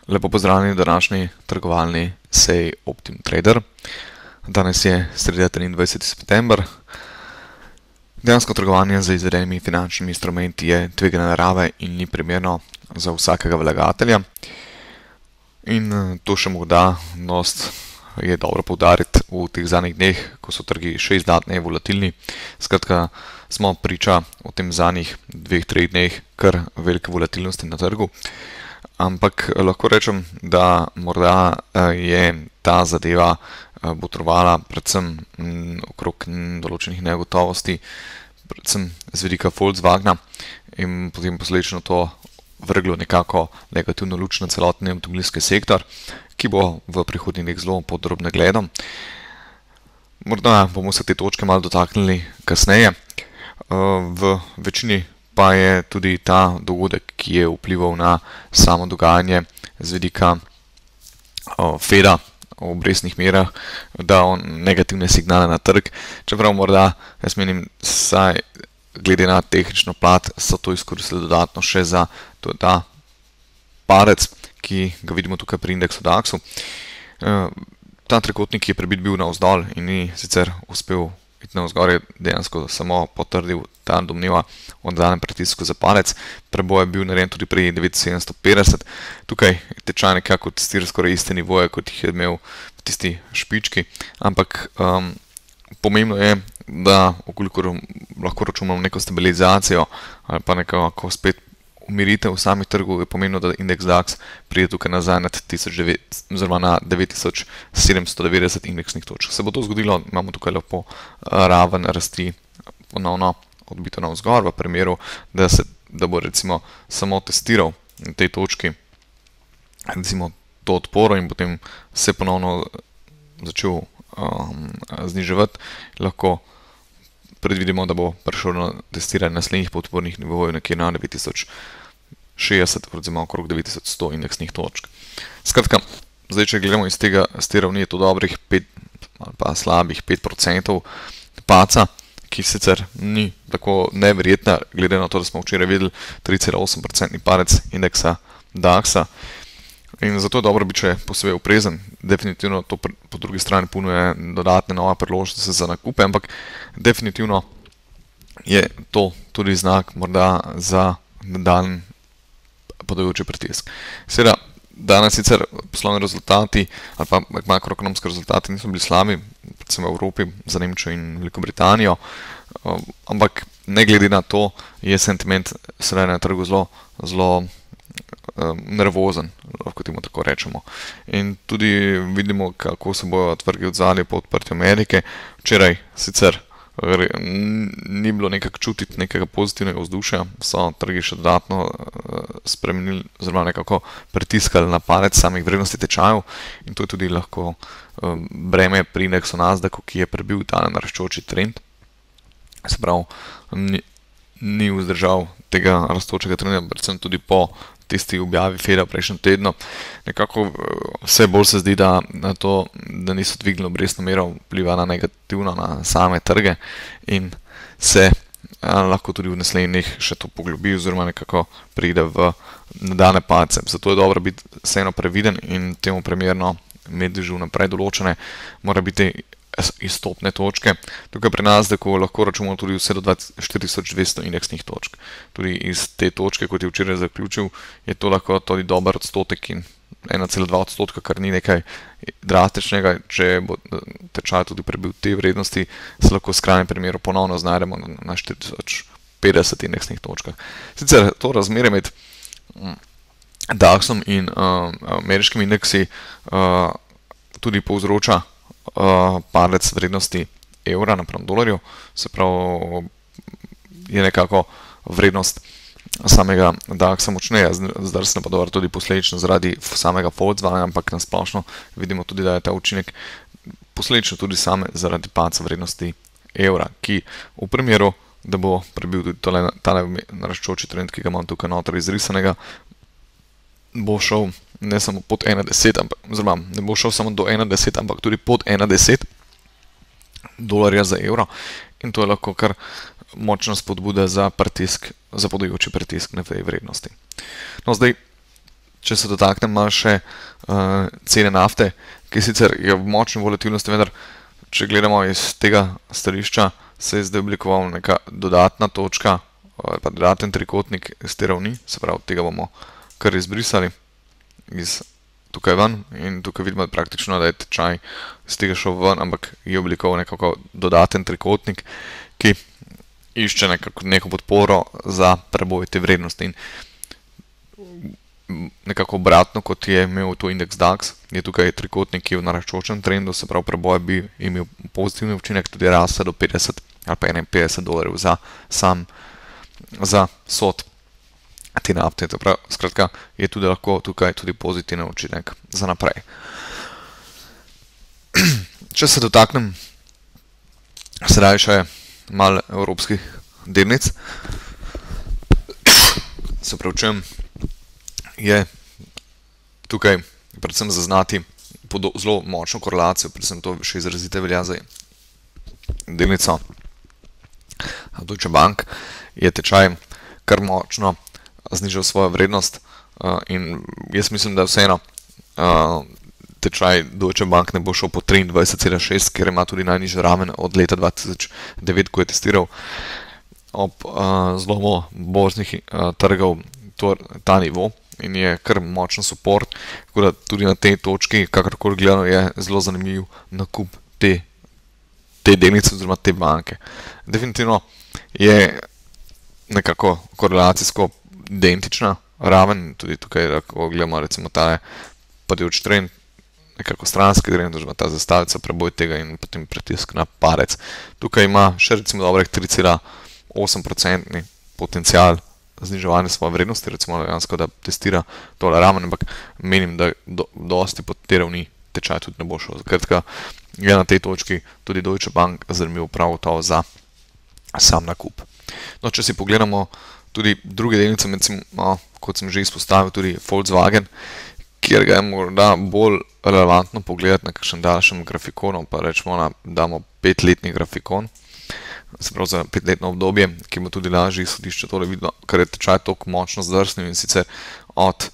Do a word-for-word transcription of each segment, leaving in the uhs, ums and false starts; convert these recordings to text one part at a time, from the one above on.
Lepo pozdravljeni v današnji trgovalni seji Optim Trader. Danes je sreda triindvajseti september. Dejansko trgovanje z izvedenimi finančnimi instrumenti je tvegane narave in ni primerno za vsakega vlagatelja. In to še morda nost je dobro poudariti v teh zadnjih dneh, ko so trgi še izdatneje volatilni. Skratka, smo priča v tem zadnjih dveh, treh dneh kar velike volatilnosti na trgu. Ampak lahko rečem, da morda je ta zadeva botrovala predvsem okrog določenih negotovosti, predvsem z vidika Volkswagna, in potem posledično to vrglo nekako negativno luč na celotni avtomobilski sektor, ki bo v prihodnjih dneh zelo podrobno gledal. Morda bomo se te točke malo dotaknili kasneje. V večini pa je tudi ta dogodek, ki je vplival na samo dogajanje z vidika Feda o obrestnih merah, dal negativne signale na trg, čeprav morda, jaz menim, saj glede na tehnično plat, so to izkoristili dodatno še za ta padec, ki ga vidimo tukaj pri indeksu DAXu. Ta trikotnik je prebit bil navzdol in ni sicer uspel iti navzgor, je dejansko samo potrdil ta domneva o nadaljnjem pritisku za padec. Preboj je bil narejen tudi pri devet tisoč sedemsto petdeset. Tukaj tečaj nekako testira skoraj iste nivoje, kot jih je imel v tisti špički, ampak um, pomembno je, da okolikor lahko računamo neko stabilizacijo ali pa nekako spet umiritev v samih trgu, je pomembno, da indeks DAX pride tukaj nazaj nad tisoč devet oziroma na devet tisoč sedemsto devetdeset indeksnih točk. Se bo to zgodilo, imamo tukaj lepo raven rasti ponovno odbito navzgor, v primeru, da, se, da bo recimo samo testiral na tej točki recimo to odporo in potem se ponovno začel um, zniževati, lahko predvidimo, da bo prišel na testiranje naslednjih podpornih nivojev nekje na devet tisoč šestdeset, recimo okrog devet tisoč sto indeksnih točk. Skratka, zdaj, če gledamo iz tega, z te ravni je to dobrih pet ali pa slabih pet procentov paca, ki sicer ni tako neverjetna, glede na to, da smo včeraj videli tri cela osem procentni padec indeksa DAXa. In zato je dobro biti še posebej oprezen. Definitivno to po drugi strani ponuje dodatne nove priložnosti za nakupe, ampak definitivno je to tudi znak morda za nadaljnji padajoči pritisk. Seveda, danes sicer poslovni rezultati ali pa makroekonomski rezultati niso bili slabi, predvsem v Evropi, za Nemčijo in Veliko Britanijo, ampak ne glede na to je sentiment sedaj na trgu zelo, zelo nervozen, lahko temu tako rečemo. In tudi vidimo, kako se bojo trgi odzvali po odprtju Amerike. Včeraj sicer ni bilo nekako čutiti nekega pozitivnega vzdušja, so trgi še dodatno spremenili oziroma nekako pritiskali na palec samih vrednosti tečajev in to je tudi lahko breme pri indeksu Nasdaqu, ki je prebil ta naraščajoči trend. Se pravi, ni, ni vzdržal tega rastočega trenda, predvsem tudi po tisti objavi Feda v prejšnjem tednu. Nekako vse bolj se zdi, da na to, da niso dvignili obrestno mero, vpliva na negativno na same trge in se a, lahko tudi v naslednjih še to poglobi oziroma nekako pride v nadaljnje padce. Zato je dobro biti vseeno previden in temu primerno imeti že vnaprej določene, mora biti izstopne točke. Tukaj pri nas, da ko lahko računamo tudi vse do štiri tisoč dvesto indeksnih točk. Tudi iz te točke, kot je včeraj zaključil, je to lahko tudi dober odstotek in ena cela dva odstotka, kar ni nekaj drastičnega. Če bo tečaj tudi prebil te vrednosti, se lahko v skrajnem primeru ponovno znajdemo na štiri tisoč petdeset indeksnih točkah. Sicer to razmerje med DAXom in uh, ameriškimi indeksi uh, tudi povzroča Uh, padec vrednosti evra napram dolarju, se pravi, je nekako vrednost samega DAXa močneje, zdrsne pa dolar tudi posledično zaradi samega Volkswagna, ampak nasplošno vidimo tudi, da je ta učinek posledično tudi same zaradi padca vrednosti evra, ki v primeru, da bo prebil tudi tole, tale naraščajoči trend, ki ga imam tukaj noter izrisanega, bo šel ne samo pod ena deset, oziroma ne bo šel samo do ena deset, ampak tudi pod ena deset dolarja za evro in to je lahko kar močna spodbuda za pritisk, za padajoči pritisk na tej vrednosti. No, zdaj, Če se dotaknem malo še uh, cene nafte, ki sicer je v močni volatilnosti, vendar če gledamo iz tega stališča, se je zdaj oblikovala neka dodatna točka, ali pa dodaten trikotnik iz te ravni, se pravi, tega bomo kar izbrisali iz tukaj ven in tukaj vidimo praktično, da je tečaj iz tega šel ven, ampak je oblikoval nekako dodaten trikotnik, ki išče nekako neko podporo za preboj te vrednosti. In nekako obratno, kot je imel to indeks DAX, je tukaj trikotnik, ki je v naraščajočem trendu, se pravi, preboj bi imel pozitivni učinek, tudi raste do petdeset ali pa enainpetdeset dolarjev za sam, za sod te nafte. Skratka, je tudi lahko tukaj tudi pozitivni učinek za naprej. Če se dotaknem sedaj še malo evropskih delnic, se pravčujem, je tukaj predvsem zaznati zelo močno korelacijo, predvsem to še izrazite velja za delnico Deutsche Bank, je tečaj kar močno znižal svojo vrednost in jaz mislim, da vseeno tečaj Deutsche Bank ne bo šel po triindvajset cela šest, ker ima tudi najnižjo raven od leta dva tisoč devet, ko je testiral ob zlomu borznih trgov ta nivo in je kar močen support, tako da tudi na tej točki, kakorkoli gledano, je zelo zanimiv nakup te, te delnice oziroma te banke. Definitivno je nekako korelacijsko identična raven, tudi tukaj lahko gledamo recimo ta padajoč trend, nekako stranski trend, oziroma ta zastavica, preboj tega in potem pritisk na padec. Tukaj ima še recimo dobrih tri cela osem procentni potencial zniževanje svoje vrednosti, recimo dejansko, da testira tole raven, ampak menim, da do, dosti pod te ravni tečaj tudi ne bo šel. Skratka, je na tej točki tudi Deutsche Bank zanimiv prav gotovo za sam nakup. No, če si pogledamo tudi druge delnice, recimo, kot sem že izpostavil, tudi Volkswagen, kjer ga je morda bolj relevantno pogledati na kakšen daljšem grafikonu, pa rečemo, da damo petletni grafikon, se pravi za petletno obdobje, ki bo tudi lažje izhodišče tole vidno, ker je tečaj toliko močno zdrsnil in sicer od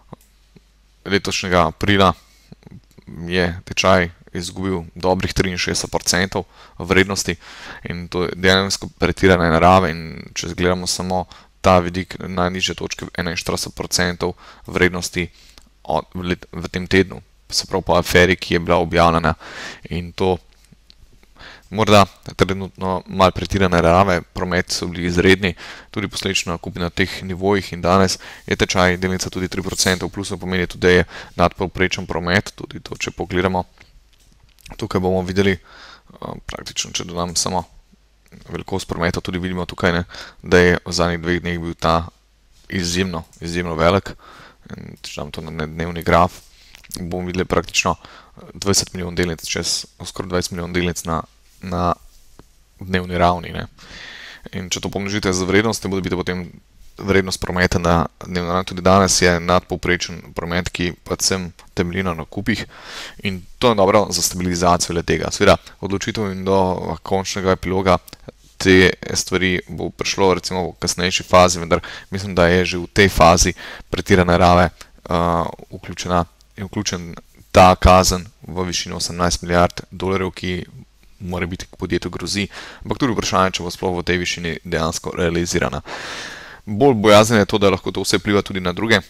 letošnjega aprila je tečaj izgubil dobrih triinšestdeset procentov vrednosti in to je dejansko pretirane narave in če gledamo samo ta vidik najnižje točke enainštirideset procentov vrednosti od, v, v tem tednu, se pravi po aferi, ki je bila objavljena in to morda trenutno malo pretirane narave, prometi so bili izredni, tudi posledično nakupi na teh nivojih in danes je tečaj delnica tudi tri procente, plusno pomeni tudi, da je nadpovprečen promet, tudi to, če pogledamo. Tukaj bomo videli, praktično, če dodam samo velikost prometa, tudi vidimo tukaj, ne, da je v zadnjih dveh dneh bil ta izjemno, izjemno velik. In če dam to na dnevni graf, bomo videli praktično dvajset milijonov delnic, čez skoraj dvajset milijonov delnic na na dnevni ravni. Ne. In če to pomnožite z vrednosti, bo dobite potem vrednost prometa na dnevni ravni. Tudi danes je nadpovprečen promet, ki predvsem temelji na nakupih in to je dobro za stabilizacijo le tega. Seveda, odločitev in do končnega epiloga te stvari bo prišlo recimo v kasnejši fazi, vendar mislim, da je že v tej fazi pretirane narave uh, vključena, je vključen ta kazen v višini osemnajst milijard dolarjev, ki mora biti k podjetju grozi, ampak tudi vprašanje, če bo sploh v tej višini dejansko realizirana. Bolj bojazen je to, da lahko to vse vpliva tudi na druge,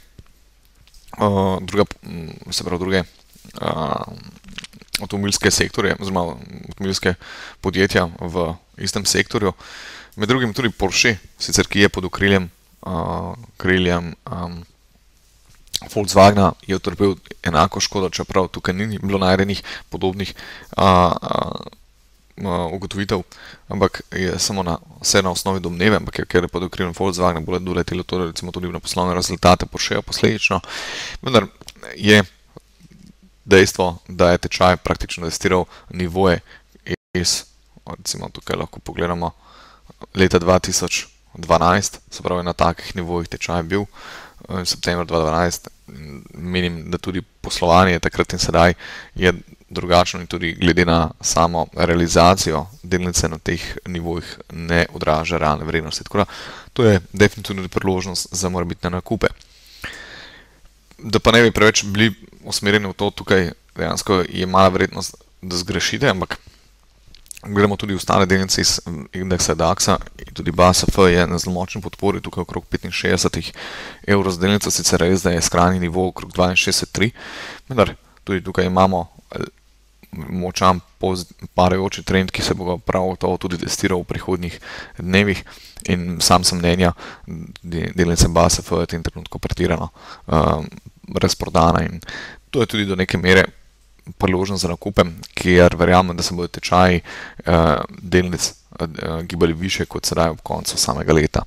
uh, druga, se pravi druge uh, avtomobilske sektorje, oziroma avtomobilske podjetja v istem sektorju. Med drugim tudi Porsche, sicer ki je pod okriljem, uh, okriljem um, Volkswagena, je utrpel enako škodo, čeprav tukaj ni bilo najdenih podobnih uh, uh, ugotovitev, ampak je samo na, vse na osnovi domneve, ampak je, ker je pod okriljem Volkswagena bolj doletelo to, recimo tudi na poslovne rezultate Porscheja posledično, vendar je dejstvo, da je tečaj praktično testiral nivoje iz, recimo tukaj lahko pogledamo, leta dva tisoč dvanajst, se pravi na takih nivojih tečaj bil, septembra dva tisoč dvanajst, menim, da tudi poslovanje takrat in sedaj je drugačno in tudi glede na samo realizacijo delnice na teh nivojih ne odraža realne vrednosti. Tako da to je definitivno priložnost za morebitne nakupe. da pa ne bi preveč bili usmerjeni v to, tukaj dejansko je mala verjetnost, da zgrešite, ampak gledamo tudi ostale delnice iz indeksa DAX-a in tudi B A S F je na zelo močni podpori, tukaj okrog petinšestdeset evrov za delnico, sicer res, da je skrajni nivo okrog dvainšestdeset celih tri, vendar tudi tukaj imamo močan padajoči trend, ki se bo prav gotovo tudi testiral v prihodnjih dnevih in sam sem mnenja, delnice B A S F je v tem trenutku pretirano um, razprodana in to je tudi do neke mere priložnost za nakupe, kjer verjamem, da se bodo tečaji uh, delnic uh, gibali više kot sedaj ob koncu samega leta.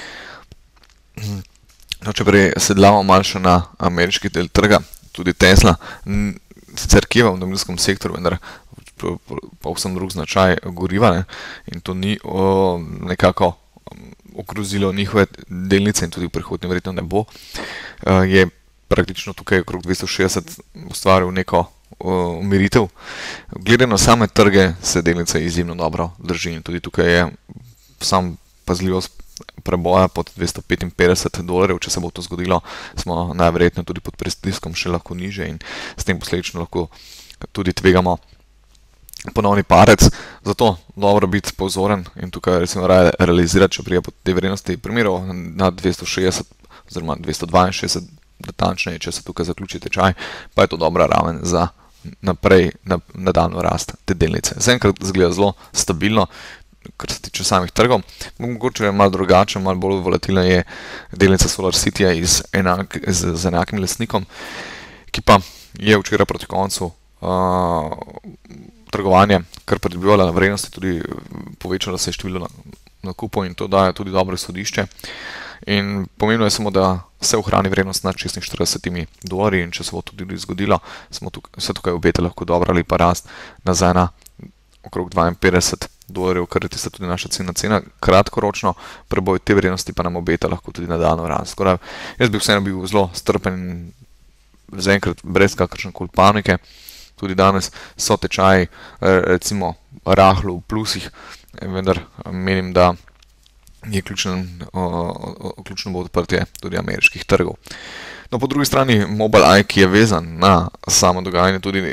No, če prej sedlamo malo še na ameriški del trga, tudi Tesla, sicer kje v avtomobilskem sektorju, vendar povsem drug značaj goriva, ne? In to ni o, nekako okrozilo njihove delnice in tudi v prihodnje verjetno ne bo, uh, je praktično tukaj okrog dvesto šestdeset ustvaril neko umiritev. Glede na same trge se delnica izjemno dobro drži in tudi tukaj je sam pazljivost preboja pod dvesto petinpetdeset dolarjev, če se bo to zgodilo, smo najverjetneje tudi pod pritiskom še lahko niže in s tem posledično lahko tudi tvegamo ponovni padec, zato dobro biti pozoren in tukaj recimo realizirati, če prije pod te vrednosti primerov na dvesto šestdeset oziroma dvesto dvainšestdeset, natančneje, če se tukaj zaključi tečaj, pa je to dobra raven za naprej na, nadaljnjo rast te delnice. Zaenkrat izgleda zelo stabilno, kar se tiče samih trgov. Mogoče je malo drugače, malo bolj volatilna je delnica SolarCityja iz enak, z, z enakim lastnikom, ki pa je včeraj proti koncu uh, trgovanje, kar pridobivala na vrednosti, tudi povečalo se je število nakupov in to daje tudi dobro izhodišče. In pomembno je samo, da se ohrani vrednost nad šestinštirideset dolarji in če se bo tudi zgodilo, smo tukaj, se tukaj obeta lahko dobra ali pa rast nazaj na okrog dvainpetdeset dolarjev, kar je tista tudi naša ciljna cena, kratkoročno preboj te vrednosti pa nam obeta lahko tudi nadaljnjo rast. Skoraj, jaz bi vseeno bil zelo strpen in zaenkrat brez kakršnekoli panike. Tudi danes so tečaji recimo rahlo v plusih, vendar menim, da je ključno, ključno bo odprtje tudi ameriških trgov. No, po drugi strani Mobileye, ki je vezan na samo dogajanje tudi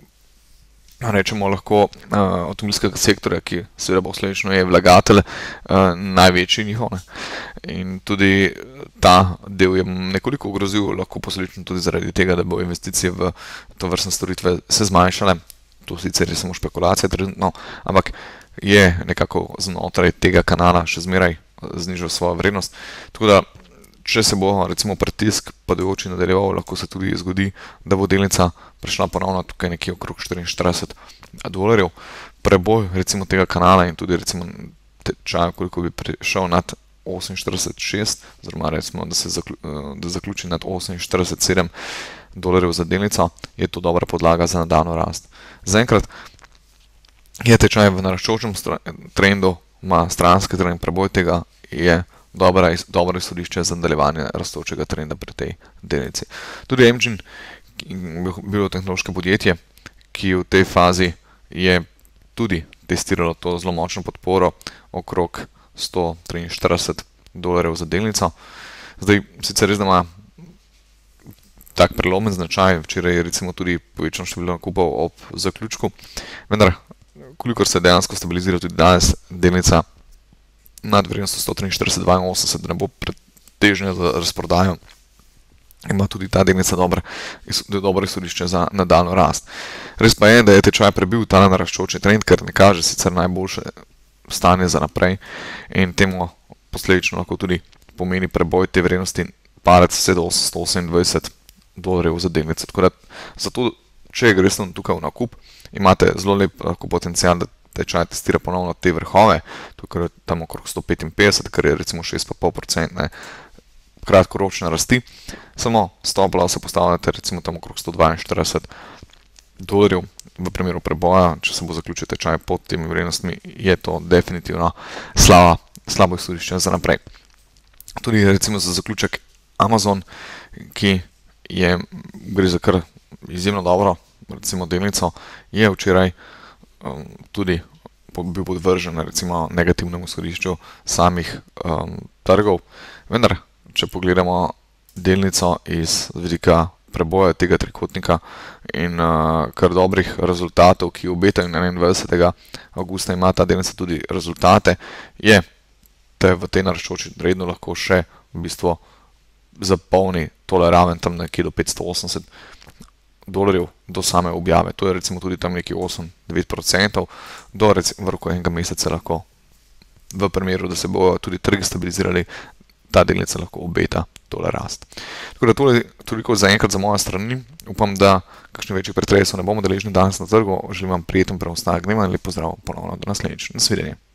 rečemo lahko avtomobilskega sektorja, ki seveda posledično je vlagatelj največji njihov. Ne? In tudi ta del je nekoliko ogrozil, lahko posledično tudi zaradi tega, da bo investicije v tovrstne storitve se zmanjšale. To sicer je samo špekulacija trenutno, ampak je nekako znotraj tega kanala še zmeraj znižal svojo vrednost. Tako da, če se bo recimo pritisk padajoči nadaljeval, lahko se tudi zgodi, da bo delnica prišla ponovno tukaj nekje okrog štiriinštirideset dolarjev. Preboj recimo tega kanala in tudi recimo tečaj, koliko bi prišel nad oseminštirideset celih šest, oziroma recimo, da se zaklju, da zaključi nad oseminštirideset celih sedem dolarjev za delnico, je to dobra podlaga za nadaljnjo rast. Zaenkrat je tečaj v naraščajočem trendu, ima stranski trend, preboj tega je dobra, dobro izhodišče za nadaljevanje rastočega trenda pri tej delnici. Tudi Engine, biotehnološko podjetje, ki v tej fazi je tudi testiralo to zelo močno podporo okrog sto triinštirideset dolarjev za delnico. Zdaj, sicer res, da ima tak prelomen značaj, včeraj je recimo tudi povečano število nakupov ob zaključku, vendar kolikor se dejansko stabilizira tudi danes delnica nad vrednostjo sto triinštirideset celih dvainosemdeset, da ne bo pretežnja za razprodajo, ima tudi ta delnica dobro, dobro izhodišče za nadaljnjo rast. Res pa je, da je tečaj prebil ta naraščajoči trend, ker ne kaže sicer najboljše stanje za naprej in temu posledično lahko tudi pomeni preboj te vrednosti padec vse do sto osemindvajset dolarjev za delnico. Tako da, zato, če greš tukaj v nakup, imate zelo lep potencial, da tečaj testira ponovno te vrhove, tukaj je tam okrog sto petinpetdeset, kar je recimo šest celih pet procenta kratkoročne rasti, samo stop loss postavljate recimo tam okrog sto dvainštirideset dolarjev v primeru preboja, če se bo zaključil tečaj pod temi vrednostmi, je to definitivno slaba, slabo izhodišče za naprej. Tudi recimo za zaključek Amazon, ki je, gre za kar izjemno dobro, recimo delnico, je včeraj um, tudi bil podvržen recimo negativnemu izhodišču samih um, trgov, vendar, če pogledamo delnico iz vidika preboja tega trikotnika in uh, kar dobrih rezultatov, ki obetajo enaindvajsetega avgusta ima ta delnica tudi rezultate, je, da v tej naraščajoči redno lahko še v bistvu zapolni tole raven tam nekje do petsto osemdeset dolarjev do same objave. To je recimo tudi tam nekje osem do devet procentov do recimo v roku enega meseca lahko v primeru, da se bojo tudi trgi stabilizirali, ta delnica lahko obeta tole rast. Tako da tole toliko za enkrat za moje strani. Upam, da kakšnih večjih pretresov ne bomo deležni danes na trgu. Želim vam prijeten preostanek dneva in lep pozdrav ponovno do naslednjič. Nasvidenje.